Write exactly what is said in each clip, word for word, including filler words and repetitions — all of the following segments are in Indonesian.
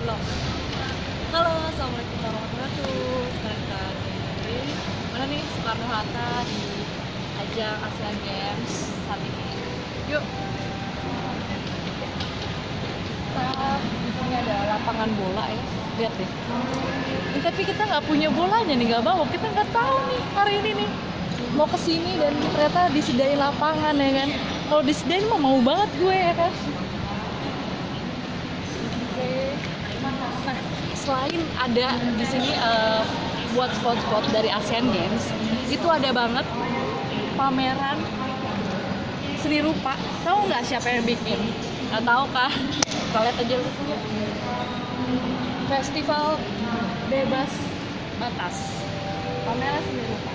Vlog. Halo, assalamualaikum warahmatullahi wabarakatuh. Sekarang kita di mana nih? Soekarno Hatta di ajang Asian Games saat ini. Yuk. Nah, di sini ada lapangan bola ya. Lihat deh. Eh, tapi kita nggak punya bolanya nih, nggak bawa. Kita nggak tahu nih hari ini nih mau kesini dan ternyata disediain lapangan ya kan. Kalau disediain mah mau banget gue ya kan. Nah, selain ada di sini uh, buat spot-spot dari Asian Games, itu ada banget pameran seni rupa. Tahu nggak siapa yang bikin? Nggak tahu kah? Kita lihat aja dulu. Festival Bebas Batas, pameran seni rupa.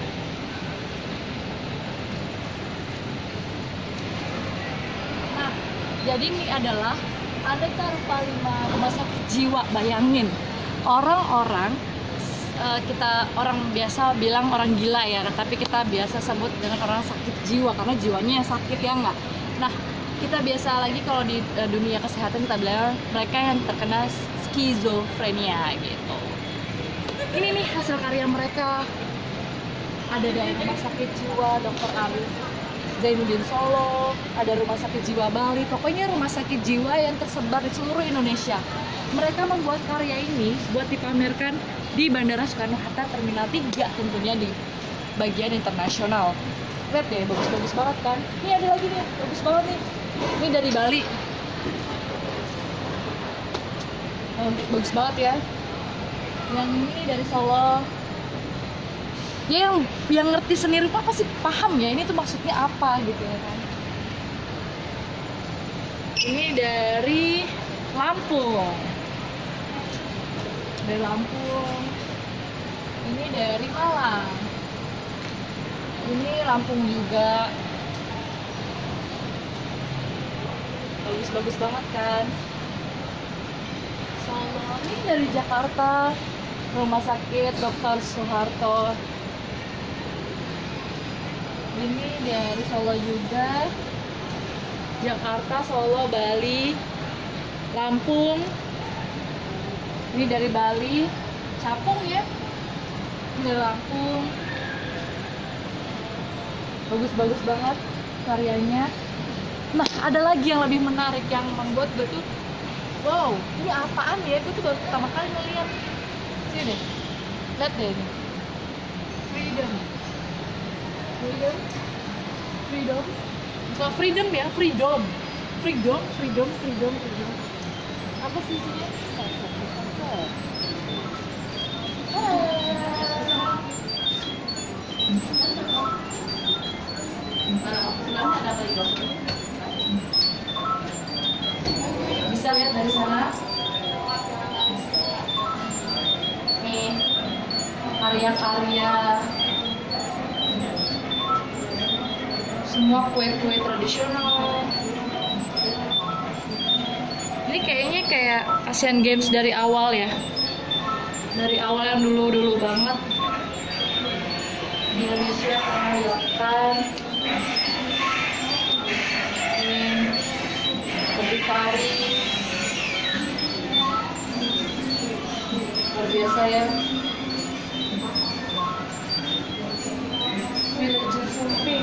Nah, jadi ini adalah Aneka Rupa lima rumah sakit jiwa. Bayangin, orang-orang uh, kita orang biasa bilang orang gila ya, tapi kita biasa sebut dengan orang sakit jiwa karena jiwanya yang sakit ya nggak. Nah, kita biasa lagi kalau di uh, dunia kesehatan kita bilang mereka yang terkena skizofrenia gitu. Ini nih hasil karya mereka. Ada dari rumah sakit jiwa dokter Arif Zainuddin Solo, ada rumah sakit jiwa Bali, pokoknya rumah sakit jiwa yang tersebar di seluruh Indonesia. Mereka membuat karya ini buat dipamerkan di Bandara Soekarno-Hatta Terminal tiga, tentunya di bagian internasional. Lihat deh, bagus-bagus banget kan? Ini ada lagi nih, bagus banget nih. Ini dari Bali. Oh, bagus banget ya. Yang ini dari Solo. Ya yang yang ngerti seni rupa pasti paham ya ini tuh maksudnya apa gitu ya kan. Ini dari Lampung. Dari Lampung. Ini dari Malang. Ini Lampung juga. Bagus-bagus banget kan. Solo. Ini dari Jakarta. Rumah sakit dokter Soeharto. Ini dari Solo juga, Jakarta, Solo, Bali, Lampung. Ini dari Bali, Capung ya, ini dari Lampung. Bagus-bagus banget karyanya. Nah, ada lagi yang lebih menarik yang membuat gue tuh, wow, ini apaan ya? Gue tuh baru pertama kali ngeliat. Sini deh, lihat deh ini. Freedom. Freedom, freedom, bukan freedom ya, freedom, freedom, freedom, freedom, freedom. Apa sih isinya? Bisa lihat dari sana. Nih, karya-karya. Semua kue-kue tradisional. Ini kayaknya kayak Asian Games dari awal ya. Dari awal yang dulu-dulu banget di Indonesia pernah dilakukan. Ini lebih pari. Luar biasa ya. Villager Surfing.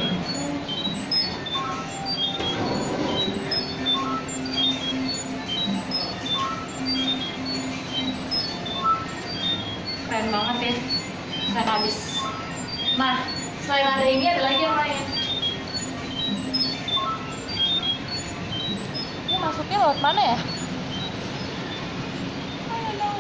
Keren banget ya, keren habis. Nah, selain ada ini ada lagi yang lain. Ini masuknya lewat mana ya? I don't know.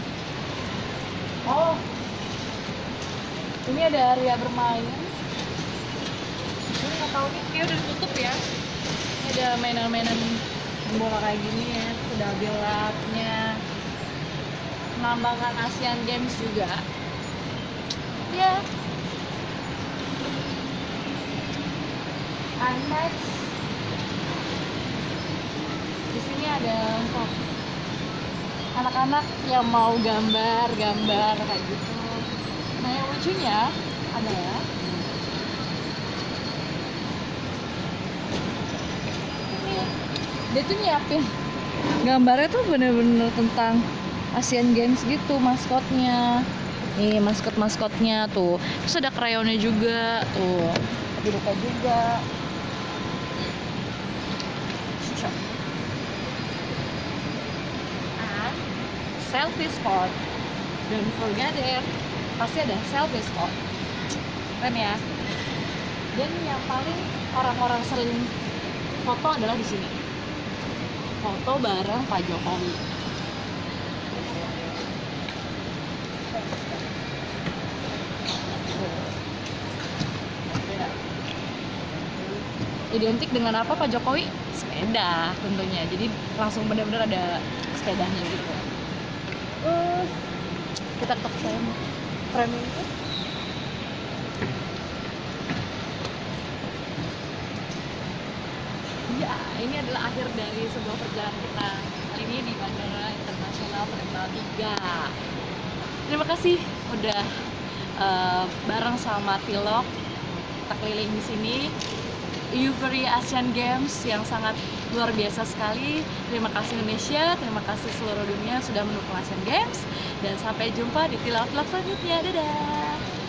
Oh, ini ada area bermain. Ini nggak tahu nih, kayak udah ditutup ya. Ini ada mainan-mainan bola kayak gini ya, sudah gelapnya. Melambangkan Asian Games juga. Ya. Unmax. Di sini ada untuk anak-anak yang mau gambar-gambar kayak gitu. Nah, yang lucunya adalah ini dia tuh nyiapin gambarnya tuh bener-bener tentang Asian Games gitu maskotnya. Nih maskot-maskotnya tuh. Terus ada krayonnya juga tuh. Dibuka juga. And selfie spot. Don't forget it. Pasti ada selfie spot. Keren ya. Dan yang paling orang-orang sering foto adalah di sini. Foto bareng Pak Jokowi. Identik dengan apa Pak Jokowi? Sepeda tentunya. Jadi langsung benar-benar ada sepedanya gitu. Uh, kita ke frame frame ini. Ya, ini adalah akhir dari sebuah perjalanan kita kali ini di Bandara Internasional Terminal tiga. Terima kasih udah uh, bareng sama Tilok kita keliling di sini. Euphoria Asian Games yang sangat luar biasa sekali. Terima kasih Indonesia, terima kasih seluruh dunia sudah mendukung Asian Games, dan sampai jumpa di vlog-vlog selanjutnya. Dadah.